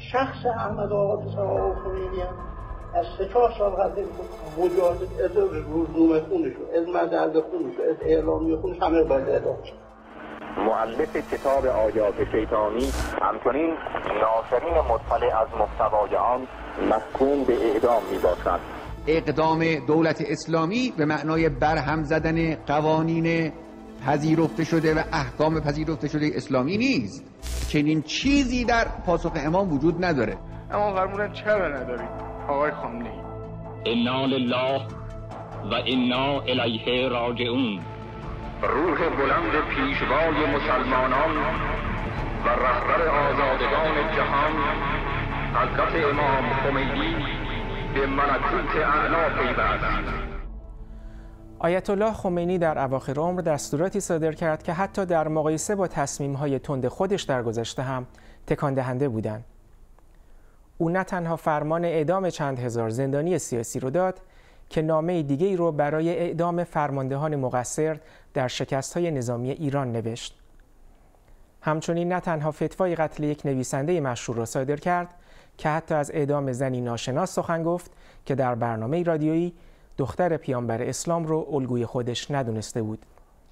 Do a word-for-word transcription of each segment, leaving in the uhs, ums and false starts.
شخص احمد آقا پسر خمینی هم از سه چهار سال قبل مجاهد از روزنامه خونش از مجله خونش از اعلامیه خونش همه باید اعلام شد. مؤلف کتاب آیات شیطانی همچنین ناصرین مطلع از محتوای آن محکوم به اعدام میباشند. اقدام دولت اسلامی به معنای برهم زدن قوانین پذیرفته شده و احکام پذیرفته شده اسلامی نیست. چنین چیزی در پاسخ امام وجود نداره. اما فرمودن چرا ندارید آقای خامنه‌ای؟ انا لله و انا الیه راجعون. روح بلند پیشوای مسلمانان و رهبر آزادگان جهان حضرت امام خمینی به ملکوت اعلی پیوست. آیت الله خمینی در اواخر عمر دستوراتی صادر کرد که حتی در مقایسه با تصمیم‌های تند خودش در گذشته هم تکان دهنده بودند. او نه تنها فرمان اعدام چند هزار زندانی سیاسی رو داد که نامه دیگه‌ای رو برای اعدام فرماندهان مقصر در شکست‌های نظامی ایران نوشت. همچنین نه تنها فتوای قتل یک نویسنده مشهور را صادر کرد که حتی از اعدام زنی ناشناس سخن گفت که در برنامه رادیویی دختر پیامبر اسلام رو الگوی خودش ندونسته بود.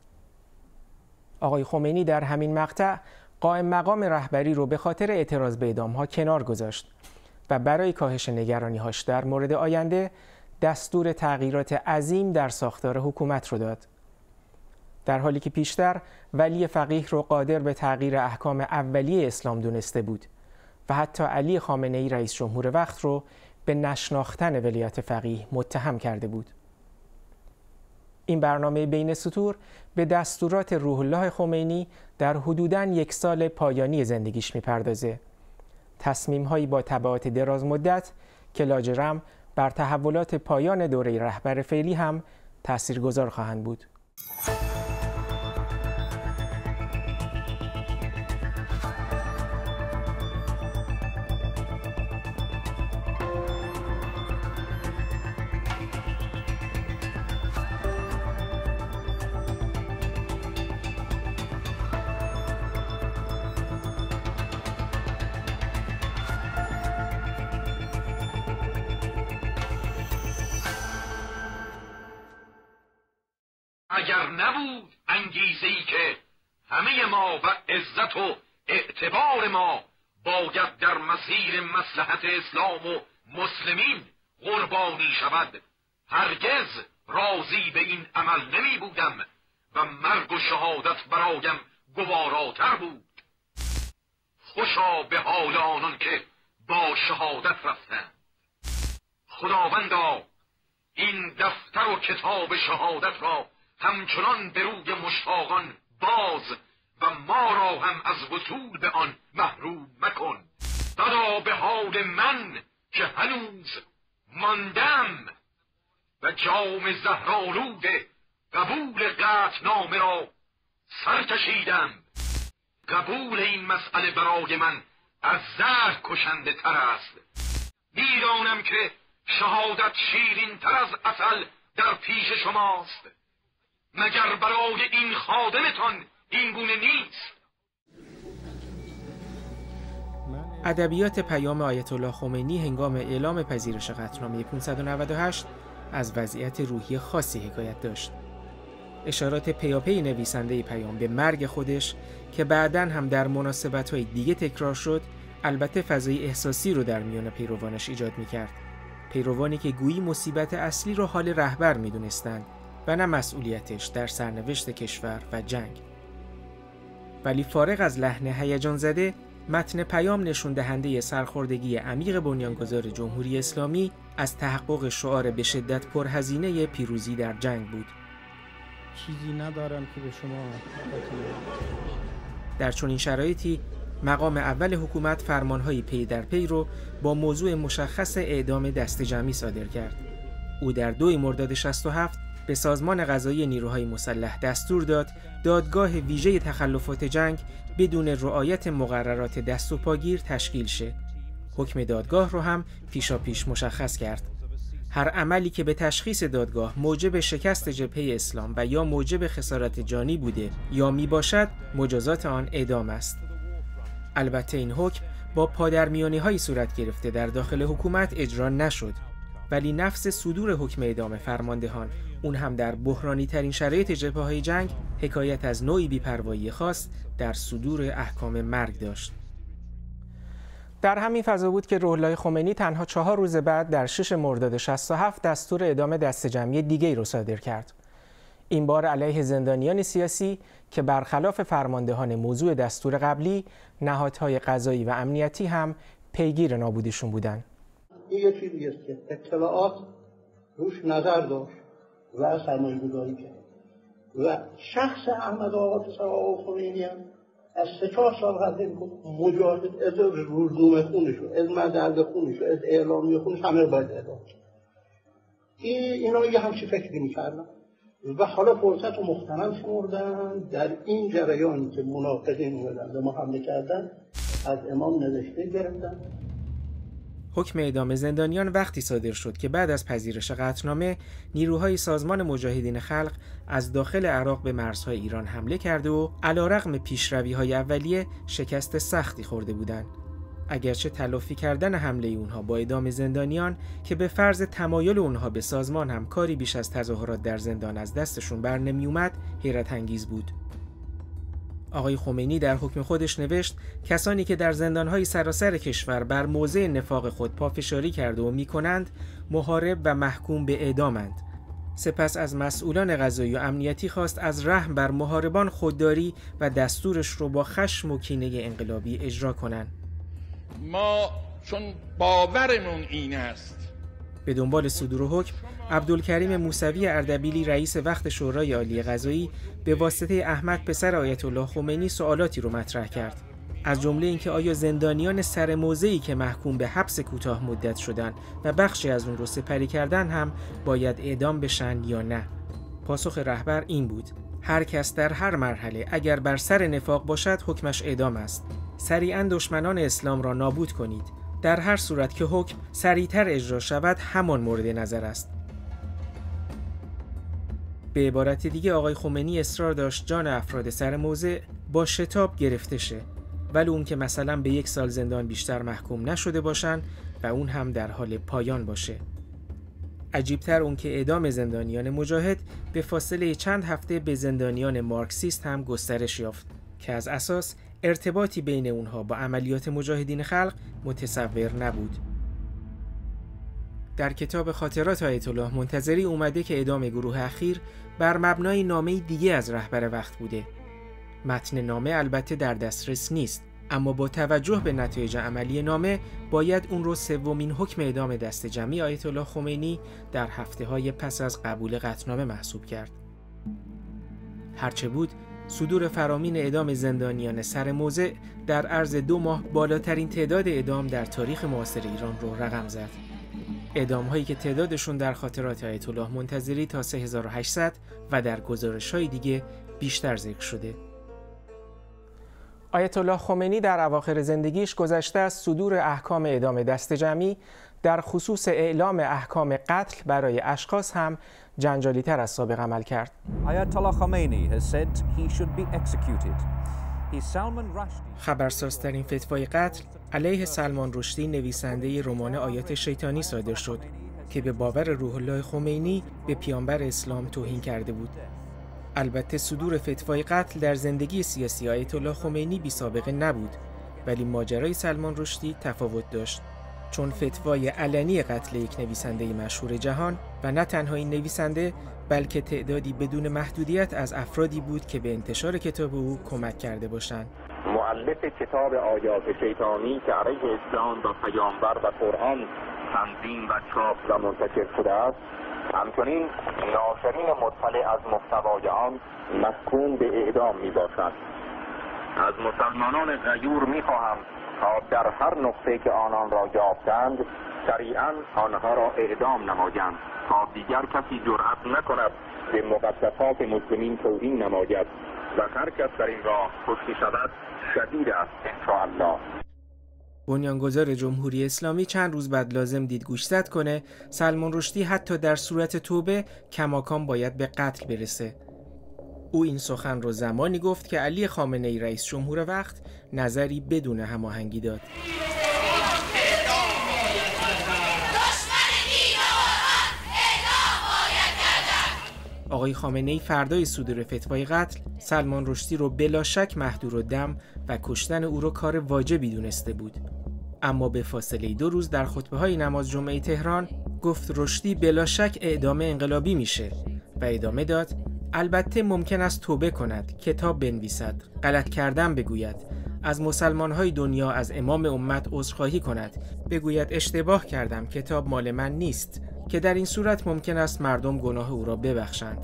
آقای خمینی در همین مقطع قائم مقام رهبری رو به خاطر اعتراض به اعدام‌ها کنار گذاشت و برای کاهش نگرانی‌هاش در مورد آینده دستور تغییرات عظیم در ساختار حکومت رو داد. در حالی که پیشتر ولی فقیه رو قادر به تغییر احکام اولیه اسلام دونسته بود و حتی علی خامنه‌ای رئیس جمهور وقت رو به نشناختن ولایت فقیه متهم کرده بود. این برنامه بین سطور به دستورات روح الله خمینی در حدوداً یک سال پایانی زندگیش میپردازه. تصمیم‌هایی با تبعات دراز مدت که لاجرم بر تحولات پایان دوره رهبر فعلی هم تاثیرگذار خواهند بود. اگر نبود انگیزه‌ای که همه ما و عزت و اعتبار ما باید در مسیر مصلحت اسلام و مسلمین قربانی شود، هرگز راضی به این عمل نمی بودم و مرگ و شهادت برایم گواراتر بود. خوشا به حال آنان که با شهادت رفتند. خداوندا این دفتر و کتاب شهادت را همچنان به روی مشتاقان باز و ما را هم از وصول به آن محروم مکن. بدا به حال من که هنوز ماندم و جام زهرآلود قبول قطعنامه را سر کشیدم. قبول این مسئله برای من از زهر کشنده تر است. میدانم که شهادت شیرین تر از عسل در پیش شماست. مگر برای این خادمتان این گونه نیست؟ ادبیات پیام آیت الله خمینی هنگام اعلام پذیرش قطعنامه پانصد و نود و هشت از وضعیت روحی خاصی حکایت داشت. اشارات پیاپی نویسنده پیام به مرگ خودش که بعداً هم در مناسبت‌های دیگه تکرار شد، البته فضای احساسی رو در میان پیروانش ایجاد می‌کرد. پیروانی که گویی مصیبت اصلی رو حال رهبر می‌دونستند و نه مسئولیتش در سرنوشت کشور و جنگ. ولی فارغ از لحن هیجان زده، متن پیام نشون دهنده سرخوردگی عمیق بنیانگذار جمهوری اسلامی از تحقق شعار به شدت پرهزینه پیروزی در جنگ بود. چیزی ندارم که به شما در چنین شرایطی مقام اول حکومت فرمان‌های پی در پی رو با موضوع مشخص اعدام دست جمعی صادر کرد. او در دو مرداد شصت و هفت به سازمان قضایی نیروهای مسلح دستور داد دادگاه ویژه تخلفات جنگ بدون رعایت مقررات دست و پاگیر تشکیل شه. حکم دادگاه رو هم پیشا پیش مشخص کرد. هر عملی که به تشخیص دادگاه موجب شکست جبهه اسلام و یا موجب خسارت جانی بوده یا می باشد، مجازات آن اعدام است. البته این حکم با پادرمیانی‌هایی صورت گرفته در داخل حکومت اجرا نشد، ولی نفس صدور حکم اعدام فرماندهان، اون هم در بحرانی ترین شرایط جبهه‌های جنگ، حکایت از نوعی بی‌پروایی خاص در صدور احکام مرگ داشت. در همین فضا بود که روح الله خمینی تنها چهار روز بعد در شش مرداد شصت و هفت دستور اعدام دسته جمعی دیگری را صادر کرد. این بار علیه زندانیان سیاسی که برخلاف فرماندهان موضوع دستور قبلی، نهادهای قضایی و امنیتی هم پیگیر نابودیشون بودند. این یه چیزی است که اطلاعات روش نظر داشت و سرمایه گذاری کرد و شخص احمد آقا پسر آقا خمینی هم از سه چهار سال قبل مجاهد از روزنامه خونشو، از مدرد خونشو، از اعلامی خونش همه باید اعلام کرد. اینا یه همچی فکری میکردن و حالا فرصت رو مختنم شمردن در این جریانی که منافقین اومدن به ما حمله کردن، از امام نوشته گرفتن. حکم اعدام زندانیان وقتی صادر شد که بعد از پذیرش قطعنامه نیروهای سازمان مجاهدین خلق از داخل عراق به مرزهای ایران حمله کرده و علیرغم پیشروی‌های اولیه شکست سختی خورده بودند. اگرچه تلافی کردن حمله اونها با اعدام زندانیان که به فرض تمایل اونها به سازمان هم کاری بیش از تظاهرات در زندان از دستشون بر نمی اومد، حیرت انگیز بود. آقای خمینی در حکم خودش نوشت کسانی که در زندانهای سراسر کشور بر موضع نفاق خود پافشاری کرده و میکنند محارب و محکوم به اعدامند. سپس از مسئولان قضایی و امنیتی خواست از رحم بر محاربان خودداری و دستورش رو با خشم و کینه انقلابی اجرا کنند. ما چون باورمون این است. به دنبال صدور حکم، عبدالکریم موسوی اردبیلی رئیس وقت شورای عالی قضایی به واسطه احمد پسر آیت الله خمینی سوالاتی رو مطرح کرد. از جمله اینکه آیا زندانیان سر موضعی که محکوم به حبس کوتاه مدت شدن و بخشی از اون رو سپری کردن هم باید اعدام بشن یا نه؟ پاسخ رهبر این بود: هر کس در هر مرحله اگر بر سر نفاق باشد حکمش اعدام است. سریعاً دشمنان اسلام را نابود کنید. در هر صورت که حکم سریعتر اجرا شود همان مورد نظر است. به عبارت دیگه آقای خمینی اصرار داشت جان افراد سر موضع با شتاب گرفته شه، ولی اون که مثلا به یک سال زندان بیشتر محکوم نشده باشن و اون هم در حال پایان باشه. عجیبتر اون که اعدام زندانیان مجاهد به فاصله چند هفته به زندانیان مارکسیست هم گسترش یافت که از اساس ارتباطی بین اونها با عملیات مجاهدین خلق متصور نبود. در کتاب خاطرات آیت الله منتظری اومده که اعدام گروه اخیر بر مبنای نامه دیگه از رهبر وقت بوده. متن نامه البته در دسترس نیست، اما با توجه به نتایج عملی نامه باید اون رو سومین حکم اعدام دسته جمعی آیت الله خمینی در هفته‌های پس از قبول قطعنامه محسوب کرد. هرچه بود، صدور فرامین اعدام زندانیان سر موضع در عرض دو ماه بالاترین تعداد اعدام در تاریخ معاصر ایران رو رقم زد. اعدام هایی که تعدادشون در خاطرات آیت الله منتظری تا سه هزار و هشتصد و در گزارش‌های دیگه بیشتر ذکر شده. آیت الله خمینی در اواخر زندگیش گذشته از صدور احکام اعدام دسته جمعی در خصوص اعلام احکام قتل برای اشخاص هم جنجالی تر از سابق عمل کرد. آیت الله خمینی has said he should be executed. خبرسازترین فتوای قتل علیه سلمان رشدی نویسنده رمان آیات شیطانی صادر شد که به باور روح الله خمینی به پیامبر اسلام توهین کرده بود. البته صدور فتوای قتل در زندگی سیاسی آیت الله خمینی بی سابقه نبود، ولی ماجرای سلمان رشدی تفاوت داشت، چون فتوای علنی قتل یک نویسنده مشهور جهان و نه تنها این نویسنده بلکه تعدادی بدون محدودیت از افرادی بود که به انتشار کتاب او کمک کرده باشند. مؤلف کتاب آیات شیطانی که علیه اسلام و پیامبر و قرآن تنظیم و چاپ و منتشر شده است، همچنین ناشرین مطلع از محتوای آن محکوم به اعدام می باشند. از مسلمانان غیور می خواهم تا در هر نقطه که آنان را یافتند سریعا آنها را اعدام نمایند تا دیگر کسی جرأت نکند به مقدسات مسلمین توهین نماید و هر کس در این راه کشته شود شدید است انشاءالله. بنیانگذار جمهوری اسلامی چند روز بعد لازم دید گوشزد کنه سلمان رشدی حتی در صورت توبه کماکان باید به قتل برسه. او این سخن را زمانی گفت که علی خامنه‌ای رئیس جمهور وقت نظری بدون هماهنگی داد. آقای خامنه‌ای فردای صدور فتوای قتل سلمان رشدی رو بلا شک محدودالدم و کشتن او رو کار واجبی دونسته بود. اما به فاصله دو روز در خطبه‌های نماز جمعه تهران گفت رشدی بلا شک اعدام انقلابی میشه و ادامه داد البته ممکن است توبه کند، کتاب بنویسد، غلط کردن بگوید، از مسلمان‌های دنیا از امام امت عذرخواهی کند، بگوید اشتباه کردم، کتاب مال من نیست، که در این صورت ممکن است مردم گناه او را ببخشند.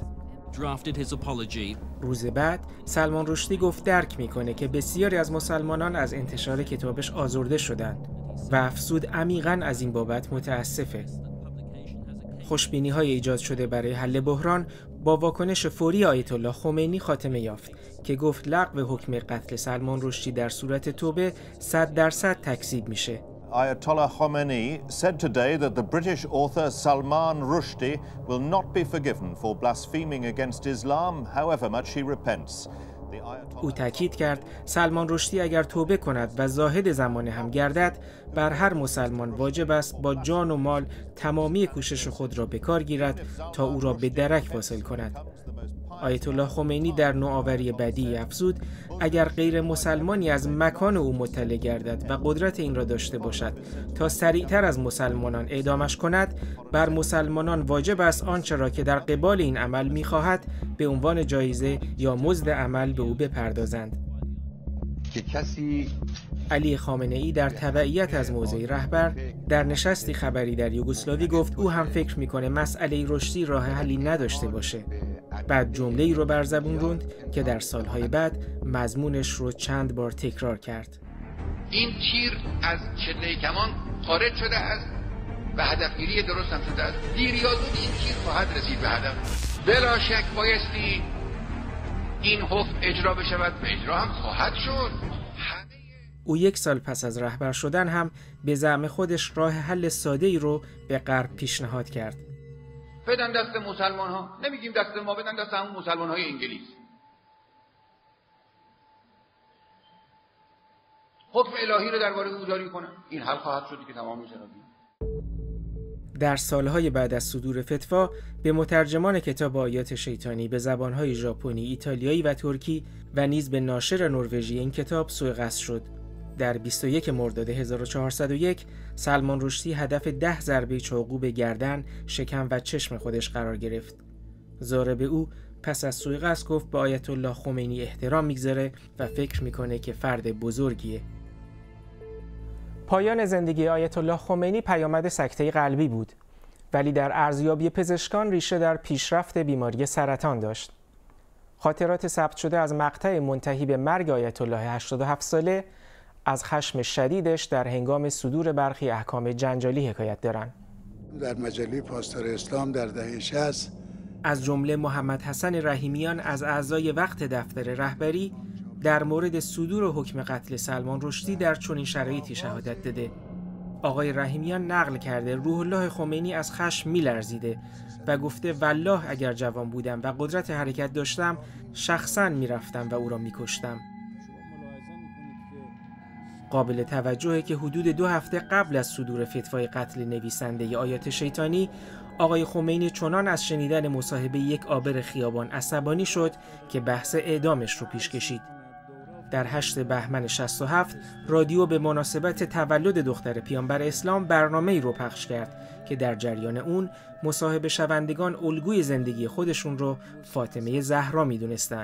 روز بعد سلمان رشدی گفت درک میکنه که بسیاری از مسلمانان از انتشار کتابش آزرده شدند و افزود عمیقاً از این بابت متاسفه. خوشبینی‌های ایجاد شده برای حل بحران با واکنش فوری آیت الله خمینی خاتمه یافت که گفت لغو حکم قتل سلمان رشدی در صورت توبه صد درصد تکذیب میشه. Ayatollah Khomeini said today that the British author Salman Rushdie will not be forgiven for blaspheming against Islam, however much he repents. او تاکید کرد سلمان رشدی اگر توبه کند و زاهد زمانه هم گردد، بر هر مسلمان واجب است با جان و مال تمامی کوشش خود را به کار گیرد تا او را به درک واصل کند. آیت الله خمینی در نوآوری بدیعی افزود اگر غیر مسلمانی از مکان او مطلع گردد و قدرت این را داشته باشد تا سریعتر از مسلمانان اعدامش کند، بر مسلمانان واجب است آنچه را که در قبال این عمل می‌خواهد به عنوان جایزه یا مزد عمل به او بپردازند. که کسی علی خامنه‌ای در تبعیت از موضع رهبر در نشستی خبری در یوگسلاوی گفت او هم فکر میکنه مسئله رشدی راه حلی نداشته باشه. بعد جمله‌ای رو بر زبون روند که در سالهای بعد مضمونش رو چند بار تکرار کرد. این تیر از چله کمان خارج شده است و هدفگیری درست هم شده است. دیر یا زود این تیر خواهد رسید به هدف. بلا شک بایستی این حکم اجرا بشود و اجرا هم خواهد شد. او یک سال پس از رهبر شدن هم به زعم خودش راه حل ساده‌ای رو به غرب پیشنهاد کرد. بدن دست مسلمان ها، نمیگیم دست ما، بدن دست همون مسلمان های انگلیس. حکم الهی رو درباره او جاری کنن، این حل خواهد شد که تمام میشه. در سالهای بعد از صدور فتوا به مترجمان کتاب آیات شیطانی به زبانهای ژاپنی، ایتالیایی و ترکی و نیز به ناشر نروژی این کتاب سوء قصد شد. در بیست و یک مرداد هزار و چهارصد و یک سلمان رشدی هدف ده ضربه چاقو به گردن، شکم و چشم خودش قرار گرفت. ضارب او پس از سوء قصد گفت به آیت الله خمینی احترام میگذاره و فکر میکنه که فرد بزرگیه. پایان زندگی آیت الله خمینی پیامد سکته قلبی بود، ولی در ارزیابی پزشکان ریشه در پیشرفت بیماری سرطان داشت. خاطرات ثبت شده از مقطع منتهی به مرگ آیت الله هشتاد و هفت ساله از خشم شدیدش در هنگام صدور برخی احکام جنجالی حکایت دارند. در مجله پاسدار اسلام در دهه شصت از جمله محمد حسن رحیمیان از اعضای وقت دفتر رهبری در مورد صدور حکم قتل سلمان رشدی در چنین شرایطی شهادت داده. آقای رحیمیان نقل کرده روح الله خمینی از خشم می‌لرزیده و گفته والله اگر جوان بودم و قدرت حرکت داشتم شخصاً می‌رفتم و او را می‌کشتم. قابل توجهه که حدود دو هفته قبل از صدور فتوای قتل نویسنده آیات شیطانی، آقای خمینی چنان از شنیدن مصاحبه یک عابر خیابان عصبانی شد که بحث اعدامش رو پیش کشید. در هشتم بهمن شصت و هفت رادیو به مناسبت تولد دختر پیامبر اسلام برنامه‌ای رو پخش کرد که در جریان اون مصاحبه شوندگان الگوی زندگی خودشون رو فاطمه زهرا می‌دونستن.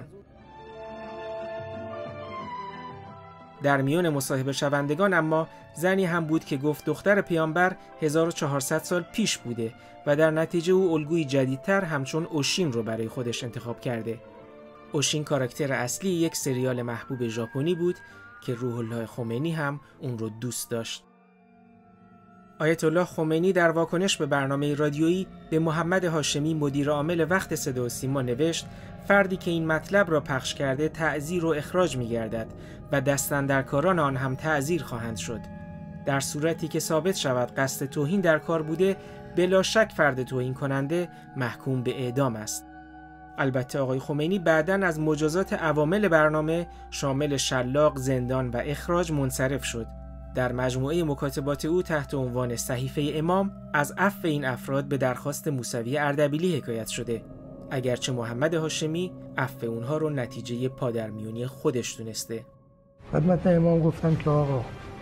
در میان مصاحبه شوندگان اما زنی هم بود که گفت دختر پیامبر هزار و چهارصد سال پیش بوده و در نتیجه او الگوی جدیدتر همچون اوشین رو برای خودش انتخاب کرده. اوشین کاراکتر اصلی یک سریال محبوب ژاپنی بود که روح الله خمینی هم اون رو دوست داشت. آیت الله خمینی در واکنش به برنامه رادیویی به محمد هاشمی مدیر عامل وقت صدا و سیما نوشت فردی که این مطلب را پخش کرده تعزیر و اخراج می‌گردد و دستاندرکاران آن هم تعزیر خواهند شد. در صورتی که ثابت شود قصد توهین در کار بوده، بلا شک فرد توهین کننده محکوم به اعدام است. البته آقای خمینی بعداً از مجازات عوامل برنامه شامل شلاق، زندان و اخراج منصرف شد. در مجموعه مکاتبات او تحت عنوان صحیفه امام از عفو این افراد به درخواست موسوی اردبیلی حکایت شده، اگرچه محمد هاشمی عفو اونها رو نتیجه پادرمیونی خودش دونسته. خدمت امام گفتم که آقا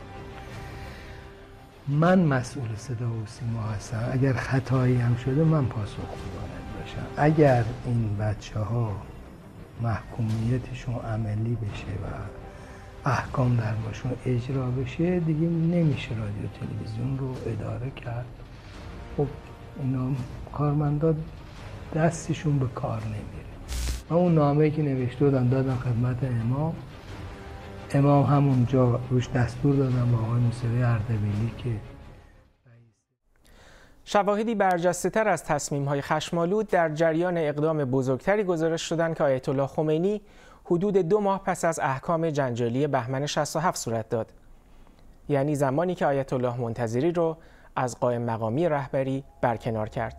من مسئول صدا و سیما هستم، اگر خطایی هم شده من پاسخگو باید باشم. اگر این بچه ها محکومیتشون عملی بشه و احکام در باشون اجرا بشه دیگه نمیشه رادیو تلویزیون رو اداره کرد. خب اینا کارمندان دستشون به کار نمیره. من اون نامه‌ای که نوشته بودم دادم خدمت امام، امام همونجا روش دستور دادم با آقای موسوی اردبیلی که شواهدی برجسته‌تر از تصمیم‌های خشم‌آلود در جریان اقدام بزرگتری گزارش شدند که آیت الله خمینی حدود دو ماه پس از احکام جنجالی بهمن شصت و هفت صورت داد. یعنی زمانی که آیت الله منتظری رو از قائم مقامی رهبری برکنار کرد.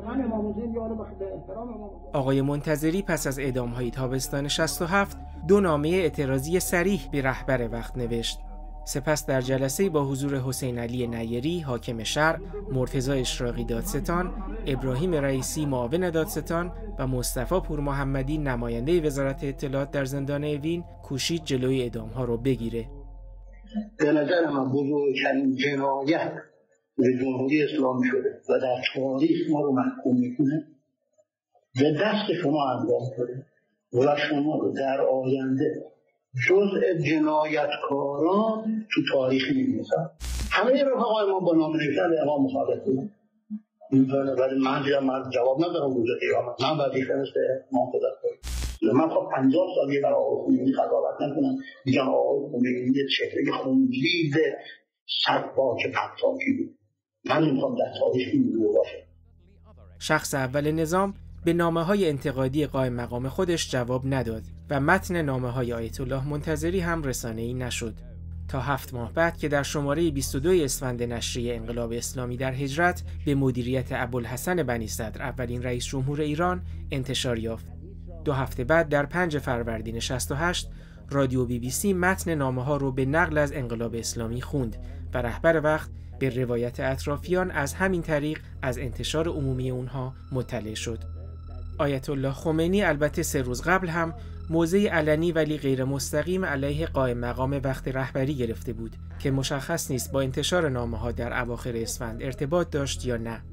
آقای منتظری پس از اعدام‌های تابستان شصت و هفت دو نامه اعتراضی صریح به رهبر وقت نوشت. سپس در جلسه با حضور حسین علی نیری حاکم شرع، مرتضی اشراقی دادستان، ابراهیم رئیسی معاون دادستان و مصطفی پورمحمدی نماینده وزارت اطلاعات در زندان اوین کوشید جلوی اعدام‌ها رو بگیره. به نظر من بزرگترین جنایت به جمهوری اسلامی شده و در تاریخ ما رو محکوم میکنه به دست شما انجام شده و شما رو در آینده جزء جنایتکاران تو تاریخ می‌نویسن. همه رفقای ما با نام نوشتن امام مخالف بودن. ولی من دیدم من جواب ندارم روز قیامت. من وظیفه مثل ما خدا کنم. من خب پنجاه سال یه برای آقای خمینی قضاوت نکنم. میگم آقای خمینی یه چهره خونریز سباک پرتاکی بود. من نمیخوام در تاریخ این رو باشه. شخص اول نظام به نامه‌های انتقادی قائم مقام خودش جواب نداد و متن نامه‌های آیت الله منتظری هم رسانه‌ای نشد تا هفت ماه بعد که در شماره بیست و دو اسفند نشریه انقلاب اسلامی در هجرت به مدیریت ابوالحسن بنی صدر اولین رئیس جمهور ایران انتشار یافت. دو هفته بعد در پنج فروردین شصت و هشت رادیو بی بی سی متن نامه‌ها رو به نقل از انقلاب اسلامی خوند و رهبر وقت به روایت اطرافیان از همین طریق از انتشار عمومی اونها مطلع شد. آیت الله خمینی البته سه روز قبل هم موضع علنی ولی غیر مستقیم علیه قائم مقام وقت رهبری گرفته بود که مشخص نیست با انتشار نامه‌ها در اواخر اسفند ارتباط داشت یا نه.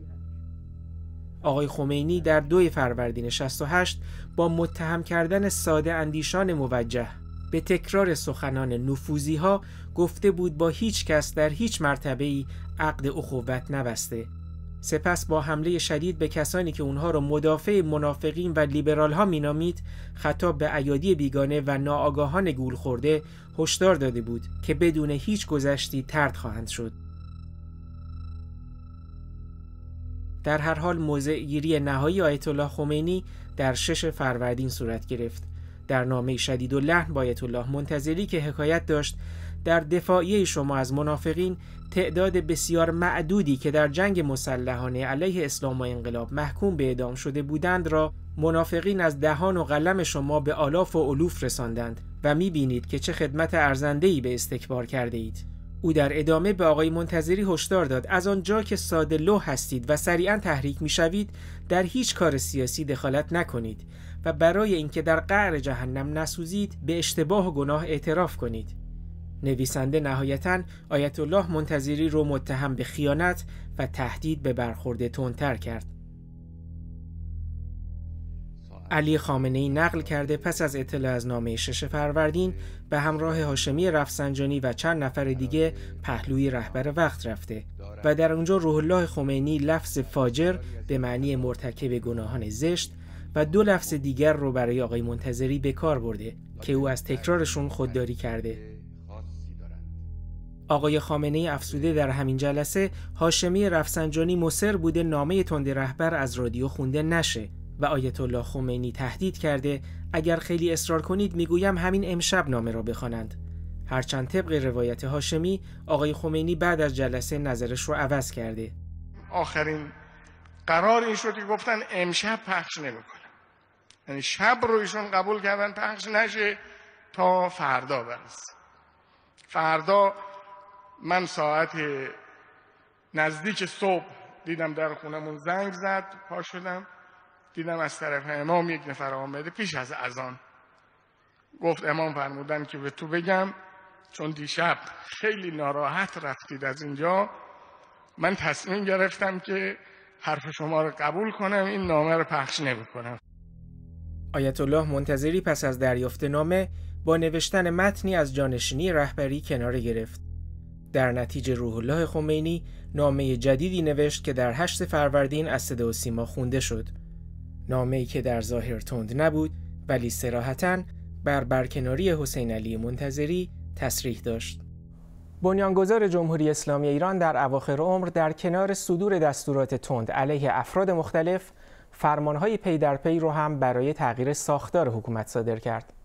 آقای خمینی در دو فروردین شصت و هشت با متهم کردن ساده اندیشان موجه به تکرار سخنان نفوذی‌ها گفته بود با هیچ کس در هیچ مرتبه‌ای عقد اخوت نبسته. سپس با حمله شدید به کسانی که اونها را مدافع منافقین و لیبرال ها مینامید خطاب به ایادی بیگانه و ناآگاهان گول خورده هشدار داده بود که بدون هیچ گذشتی طرد خواهند شد. در هر حال موضع گیری نهایی آیت الله خمینی در شش فروردین صورت گرفت. در نامه شدید و لحن با آیت الله منتظری که حکایت داشت در دفاعیه شما از منافقین تعداد بسیار معدودی که در جنگ مسلحانه علیه اسلام و انقلاب محکوم به اعدام شده بودند را منافقین از دهان و قلم شما به آلاف و الوف رساندند و می‌بینید که چه خدمت ارزنده‌ای به استکبار کرده اید. او در ادامه به آقای منتظری هشدار داد از آنجا که ساده لوح هستید و سریعا تحریک می‌شوید در هیچ کار سیاسی دخالت نکنید و برای اینکه در قعر جهنم نسوزید به اشتباه و گناه اعتراف کنید. نویسنده نهایتاً آیت الله منتظری رو متهم به خیانت و تهدید به برخورد تندتر کرد. علی خامنه‌ای نقل کرده پس از اطلاع از نامه شش فروردین به همراه هاشمی رفسنجانی و چند نفر دیگه پهلوی رهبر وقت رفته و در اونجا روح الله خمینی لفظ فاجر به معنی مرتکب گناهان زشت و دو لفظ دیگر رو برای آقای منتظری به کار برده که او از تکرارشون خودداری کرده. آقای خامنه‌ای افسوده در همین جلسه هاشمی رفسنجانی مصر بوده نامه تند رهبر از رادیو خونده نشه و آیت الله خمینی تهدید کرده اگر خیلی اصرار کنید میگویم همین امشب نامه را بخوانند. هرچند طبق روایت هاشمی آقای خمینی بعد از جلسه نظرش رو عوض کرده. آخرین قرار این شد که گفتن امشب پخش نمی‌کنم. یعنی شب رو ایشون قبول کردن پخش نشه تا فردا برسه. فردا من ساعت نزدیک صبح دیدم در خونمون زنگ زد، پا شدم دیدم از طرف امام یک نفر آمده پیش از اذان. گفت امام فرمودن که به تو بگم چون دیشب خیلی ناراحت رفتید از اینجا، من تصمیم گرفتم که حرف شما رو قبول کنم، این نامه رو پخش نمی کنم. آیت الله منتظری پس از دریافت نامه با نوشتن متنی از جانشینی رهبری کناره گرفت. در نتیجه روح الله خمینی نامه جدیدی نوشت که در هشت فروردین از صدا و سیما خونده شد. نامه‌ای که در ظاهر تند نبود ولی صراحتاً بر برکناری حسین علی منتظری تصریح داشت. بنیانگذار جمهوری اسلامی ایران در اواخر عمر در کنار صدور دستورات تند علیه افراد مختلف، فرمانهای پی در پی رو هم برای تغییر ساختار حکومت صادر کرد.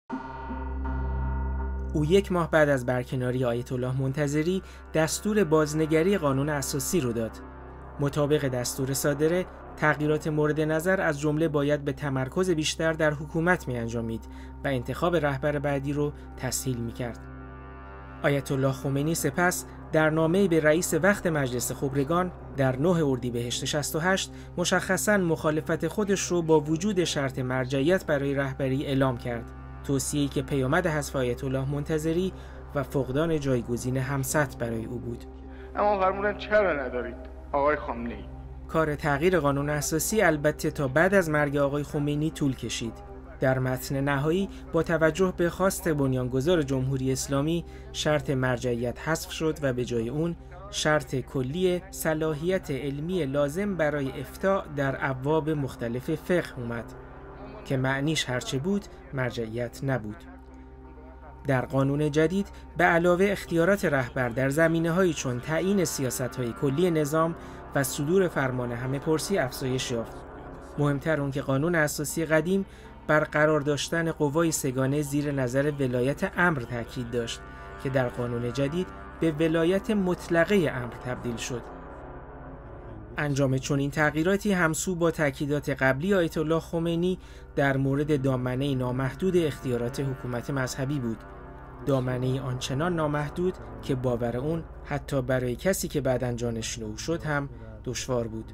او یک ماه بعد از برکناری آیت الله منتظری دستور بازنگری قانون اساسی رو داد. مطابق دستور صادره، تغییرات مورد نظر از جمله باید به تمرکز بیشتر در حکومت می انجامید و انتخاب رهبر بعدی رو تسهیل می کرد. آیت الله خمینی سپس در نامه‌ای به رئیس وقت مجلس خبرگان در نه اردیبهشت شصت و هشت مشخصاً مخالفت خودش رو با وجود شرط مرجعیت برای رهبری اعلام کرد. توصیه‌ای که پیامد حذف آیت الله منتظری و فقدان جایگزین همسط برای او بود. اما فرمودن چرا ندارید آقای خامنه‌ای؟ کار تغییر قانون اساسی البته تا بعد از مرگ آقای خمینی طول کشید. در متن نهایی با توجه به خواست بنیانگذار جمهوری اسلامی شرط مرجعیت حذف شد و به جای اون شرط کلی صلاحیت علمی لازم برای افتاء در ابواب مختلف فقه اومد که معنیش هرچه بود مرجعیت نبود. در قانون جدید به علاوه اختیارات رهبر در زمینه‌هایی چون تعیین سیاست‌های کلی نظام و صدور فرمان همه پرسی افزایش یافت. مهمتر اون که قانون اساسی قدیم بر قرار داشتن قوای سگانه زیر نظر ولایت امر تاکید داشت که در قانون جدید به ولایت مطلقه امر تبدیل شد. انجام چنین تغییراتی همسو با تاکیدات قبلی آیت الله خمینی در مورد دامنه نامحدود اختیارات حکومت مذهبی بود. دامنه آنچنان نامحدود که باور اون حتی برای کسی که بعداً جانشین او شد هم دشوار بود.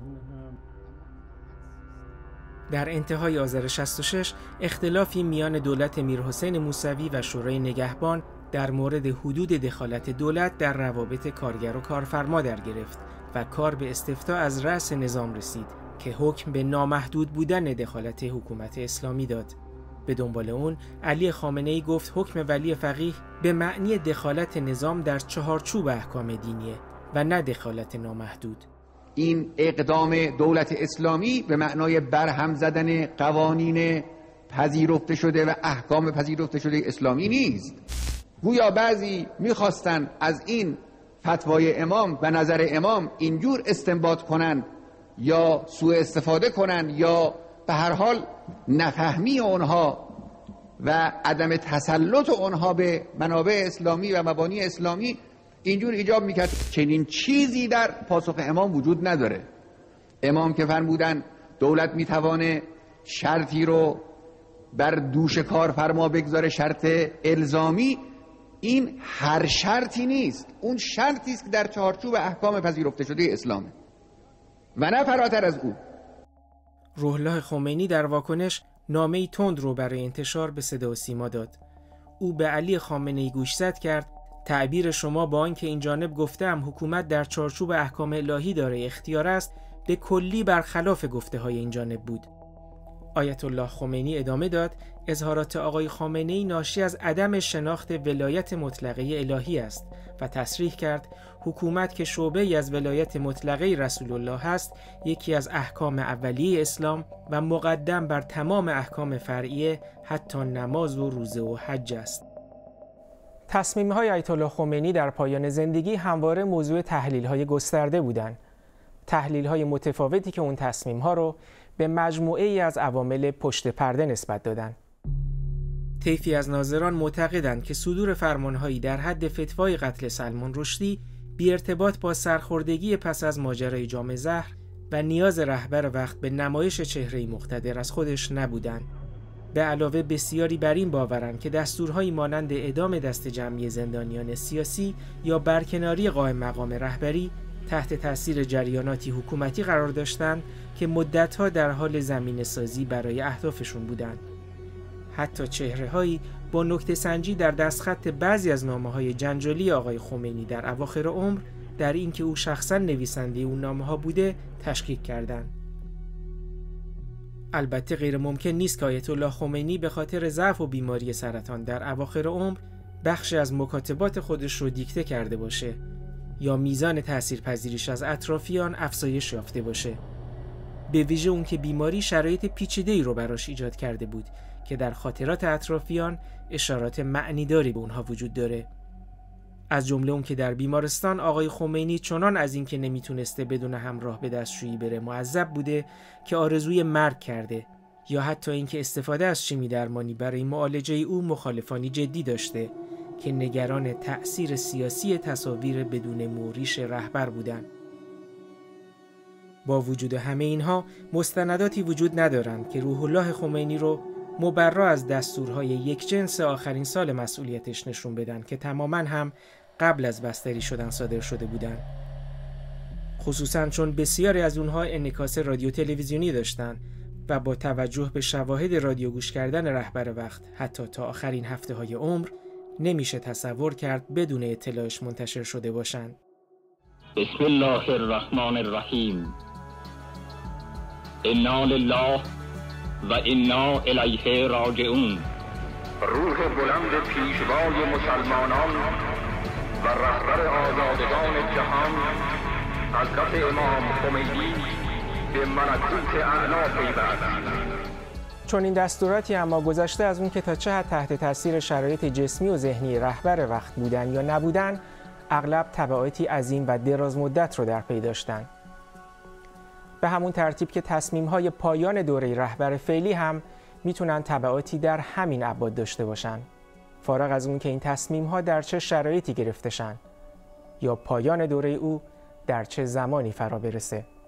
در انتهای آذر شصت و شش اختلافی میان دولت میرحسین موسوی و شورای نگهبان در مورد حدود دخالت دولت در روابط کارگر و کارفرما در گرفت و کار به استفتاء از رأس نظام رسید که حکم به نامحدود بودن دخالت حکومت اسلامی داد. به دنبال اون علی خامنه‌ای گفت حکم ولی فقیه به معنی دخالت نظام در چهارچوب احکام دینیه و نه دخالت نامحدود. این اقدام دولت اسلامی به معنای برهم زدن قوانین پذیرفته شده و احکام پذیرفته شده اسلامی نیست. گویا بعضی میخواستن از این فتوای امام و نظر امام اینجور استنباط کنن یا سوء استفاده کنن یا به هر حال نفهمی اونها و عدم تسلط اونها به منابع اسلامی و مبانی اسلامی اینجور ایجاب میکرد. چنین چیزی در پاسخ امام وجود نداره. امام که فرمودن دولت میتوانه شرطی رو بر دوش کارفرما بگذاره، شرط الزامی، این هر شرطی نیست، اون شرطی است که در چارچوب احکام پذیرفته شده اسلامه و نه فراتر از او. روح الله خمینی در واکنش نامه‌ای تند رو برای انتشار به صدا و سیما داد. او به علی خامنه‌ای گوشزد کرد تعبیر شما با آنکه این جانب گفتم حکومت در چارچوب احکام الهی داره اختیار است به کلی برخلاف گفته های این جانب بود. آیت الله خمینی ادامه داد اظهارات آقای خامنه‌ای ناشی از عدم شناخت ولایت مطلقه الهی است و تصریح کرد حکومت که شعبه‌ای از ولایت مطلقه رسول الله است یکی از احکام اولیه اسلام و مقدم بر تمام احکام فرعیه حتی نماز و روزه و حج است. تصمیم‌های آیت الله خمینی در پایان زندگی همواره موضوع تحلیل‌های گسترده بودند. تحلیل‌های متفاوتی که اون تصمیم‌ها رو به مجموعه‌ای از عوامل پشت پرده نسبت دادن. طیفی از ناظران معتقدند که صدور فرمان‌هایی در حد فتوای قتل سلمان رشدی بی ارتباط با سرخوردگی پس از ماجرای جام زهر و نیاز رهبر وقت به نمایش چهره‌ای مقتدر از خودش نبودند. به علاوه بسیاری بر این باورند که دستورهایی مانند اعدام دست جمعی زندانیان سیاسی یا برکناری قائم مقام رهبری تحت تأثیر جریاناتی حکومتی قرار داشتند که مدتها در حال زمینه‌سازی برای اهدافشون بودند. حتی چهره‌هایی با نکته سنجی در دستخط بعضی از نامه‌های جنجالی آقای خمینی در اواخر عمر در اینکه او شخصاً نویسنده اون نامه‌ها بوده تشکیک کردند. البته غیر ممکن نیست که آیت الله خمینی به خاطر ضعف و بیماری سرطان در اواخر عمر بخشی از مکاتبات خودش رو دیکته کرده باشه یا میزان تاثیرپذیریش از اطرافیان افزایش یافته باشه. به ویژه اون که بیماری شرایط پیچیده‌ای رو براش ایجاد کرده بود که در خاطرات اطرافیان اشارات معنیداری به اونها وجود داره. از جمله اون که در بیمارستان آقای خمینی چنان از این که نمیتونسته بدون همراه به دستشویی بره معذب بوده که آرزوی مرگ کرده، یا حتی این که استفاده از شیمی درمانی برای معالجه او مخالفانی جدی داشته که نگران تأثیر سیاسی تصاویر بدون موریش رهبر بودند. با وجود همه اینها مستنداتی وجود ندارند که روح الله خمینی رو مبرا از دستورهای یک جنس آخرین سال مسئولیتش نشون بدن که تماماً هم قبل از بستری شدن صادر شده بودن. خصوصاً چون بسیاری از اونها انعکاس رادیو تلویزیونی داشتن و با توجه به شواهد رادیو گوش کردن رهبر وقت حتی تا آخرین هفته های عمر نمیشه تصور کرد بدون اطلاعش منتشر شده باشند. بسم الله الرحمن الرحیم. انا لله و انا الیه راجعون. روح بلند پیشوای مسلمانان و رهبر آزادگان جهان حضرت امام خمینی به ملکوت اعلی پیوست. چون این دستوراتی اما گذشته از اون که تا چه حد تحت تاثیر شرایط جسمی و ذهنی رهبر وقت بودن یا نبودن، اغلب تبعاتی عظیم و دراز مدت رو در پی داشتن. به همون ترتیب که تصمیم‌های پایان دوره رهبر فعلی هم میتونن تبعاتی در همین ابعاد داشته باشن، فارغ از اون که این تصمیم‌ها در چه شرایطی گرفته شن یا پایان دوره او در چه زمانی فرا برسه.